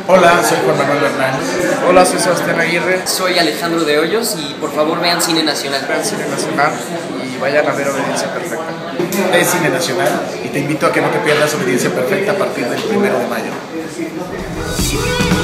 Hola, soy Juan Manuel Bernal. Hola, soy Sebastián Aguirre. Soy Alejandro de Hoyos y por favor vean Cine Nacional. Vean Cine Nacional y vayan a ver Obediencia Perfecta. Ve Cine Nacional y te invito a que no te pierdas Obediencia Perfecta a partir del 1 de mayo.